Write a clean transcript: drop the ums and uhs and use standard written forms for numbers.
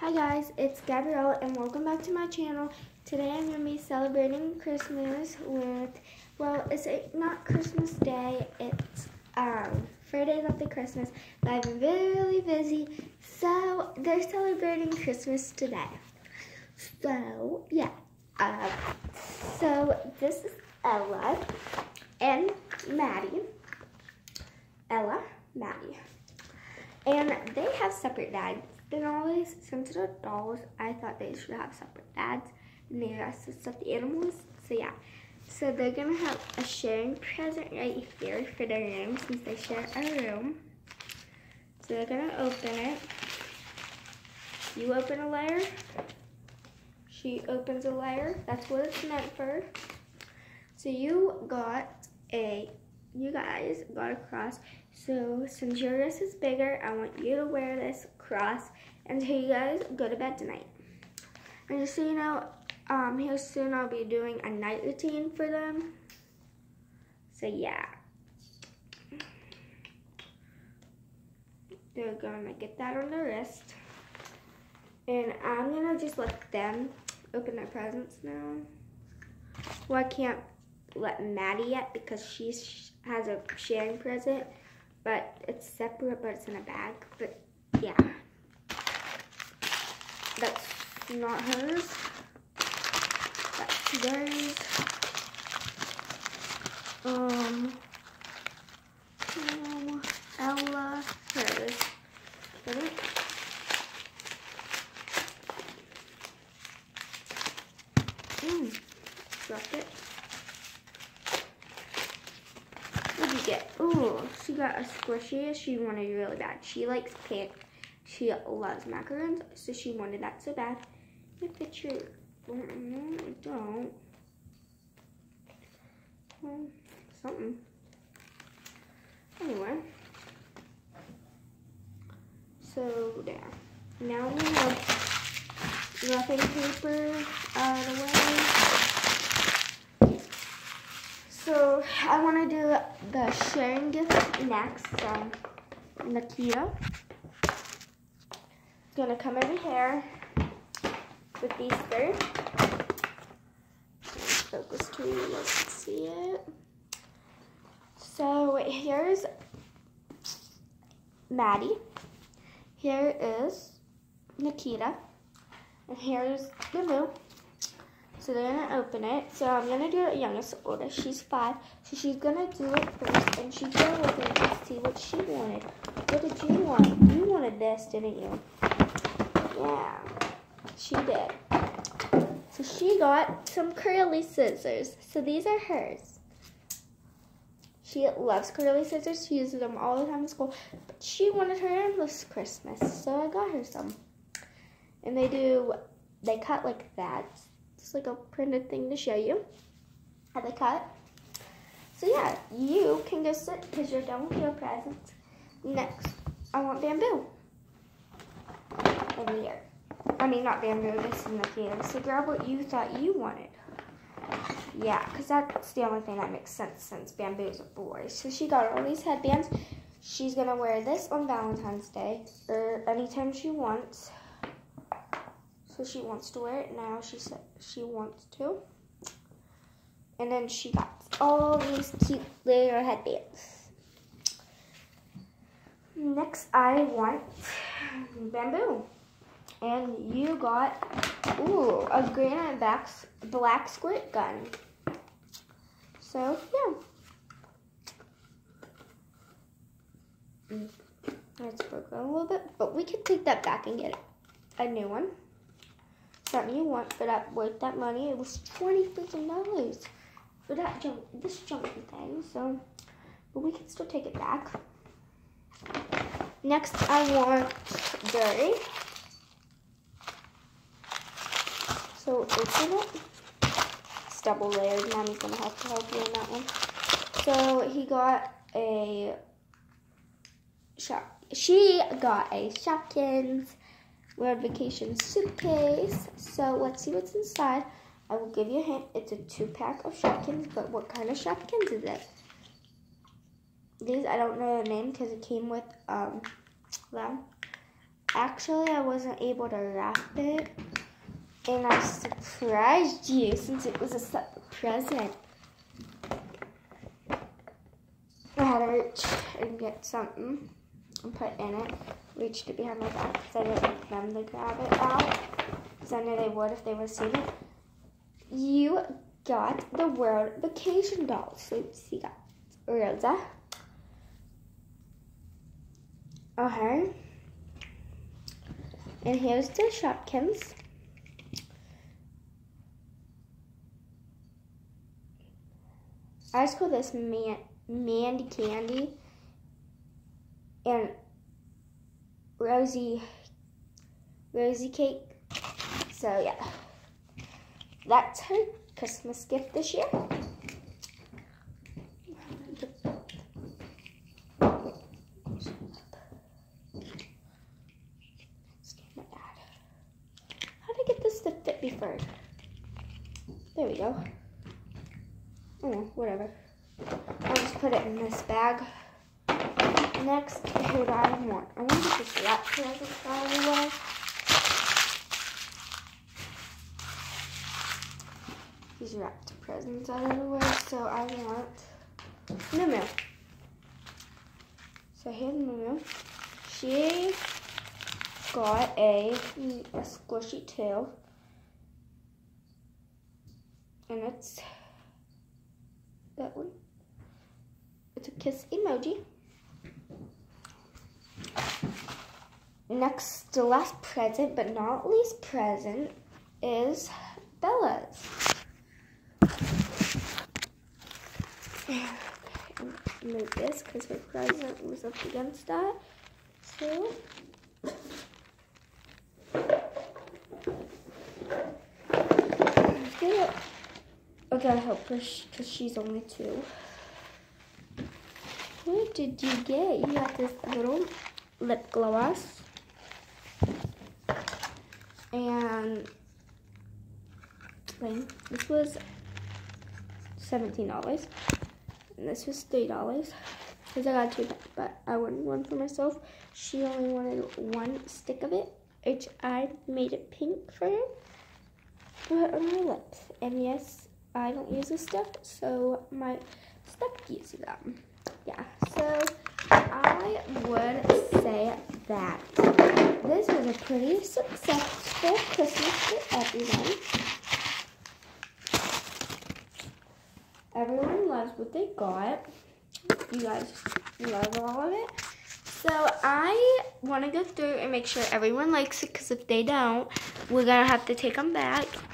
Hi guys, it's Gabrielle and welcome back to my channel. Today I'm going to be celebrating Christmas with, well, it's not Christmas Day, it's 4 days after Christmas, but I've been really busy, so they're celebrating Christmas today. So, yeah. So this is Ella and Maddie. Ella, Maddie. And they have separate dads. Then always, since they're dolls, I thought they should have separate dads. And they are stuffed animals. So yeah. So they're gonna have a sharing present right here for their room since they share a room. So they're gonna open it. You open a layer. She opens a layer. That's what it's meant for. So you guys got a cross. So since your wrist is bigger, I want you to wear this cross until you guys go to bed tonight. And just so you know, here soon I'll be doing a night routine for them. So yeah. They're gonna get that on their wrist. And I'm gonna just let them open their presents now. Well, I can't let Maddie yet because she has a sharing present, but it's separate, but it's in a bag. But yeah, that's not hers. That's theirs. Ella, hers. Ready? Dropped it. What did you get? Ooh, she got a squishy. She wanted it really bad. She likes pink. She loves macarons, so she wanted that so bad. Look at your. Don't. Something. Anyway. So there. Now we have wrapping paper out of the way. So I want to do the sharing gift next from Nikita. It's going to come over here with these three. Focus to you, you can see it. So here's Maddie. Here is Nikita. And here's the Moo. So they're gonna open it. So I'm gonna do it youngest order. She's 5, so she's gonna do it first, and she's gonna open it and see what she wanted. What did you want? You wanted this, didn't you? Yeah, she did. So she got some curly scissors. So these are hers. She loves curly scissors. She uses them all the time in school. But she wanted her own this Christmas, so I got her some. And they cut like that. Just like a printed thing to show you how they cut. So yeah, you can go sit because you're done with your presents. Next, I want bamboo. Over here. I mean, not bamboo, this is Nikita. So grab what you thought you wanted. Yeah, because that's the only thing that makes sense since bamboo is a boy. So she got all these headbands. She's going to wear this on Valentine's Day or anytime she wants. So she wants to wear it now. She said she wants to. And then she got all these cute little headbands. Next, I want bamboo. And you got, ooh, a green and black squirt gun. So, yeah. It's broken a little bit, but we can take that back and get a new one. Something you want for that, worth that money. It was $20,000 for that this junky thing. So, but we can still take it back. Next, I want Dirty. So open it. It's double layered. Mommy's gonna have to help you on that one. So he got a She got a Shopkins World Vacation suitcase. So let's see what's inside. I will give you a hint. It's a 2-pack of Shopkins, but what kind of Shopkins is it? These, I don't know the name because it came with them. Actually, I wasn't able to wrap it, and I surprised you since it was a separate present. I had to reach and get something and put in it. Reached it behind my back because I didn't want them to grab it out, because I knew they would if they would have seen it. You got the World Vacation doll. So you got Rosa. Okay. And here's the Shopkins. I just call this Mandy Candy and Rosy Cake. So yeah, that's her Christmas gift this year. How did I get this to fit before? There we go. Oh, whatever. I'll just put it in this bag. Next, who do I want? I want to get this wrap present out of the way. These wrapped presents out of the way. So I want Moo. So here's Moo. She got a squishy tail. And it's that one. It's a kiss emoji. Next, the last present, but not least present, is Bella's. Move this because her present was up against that. So, I gotta help her because she's only 2. What did you get? You got this little lip gloss and this was $17 and this was $3 because I got 2, but I wanted one for myself. She only wanted 1 stick of it, which I made it pink for her. Put on my lips, and yes, I don't use this stuff, so my stuff uses them. Yeah, so I would say that this was a pretty successful Christmas for everyone. Everyone loves what they got. You guys love all of it. So I want to go through and make sure everyone likes it, because if they don't, we're going to have to take them back.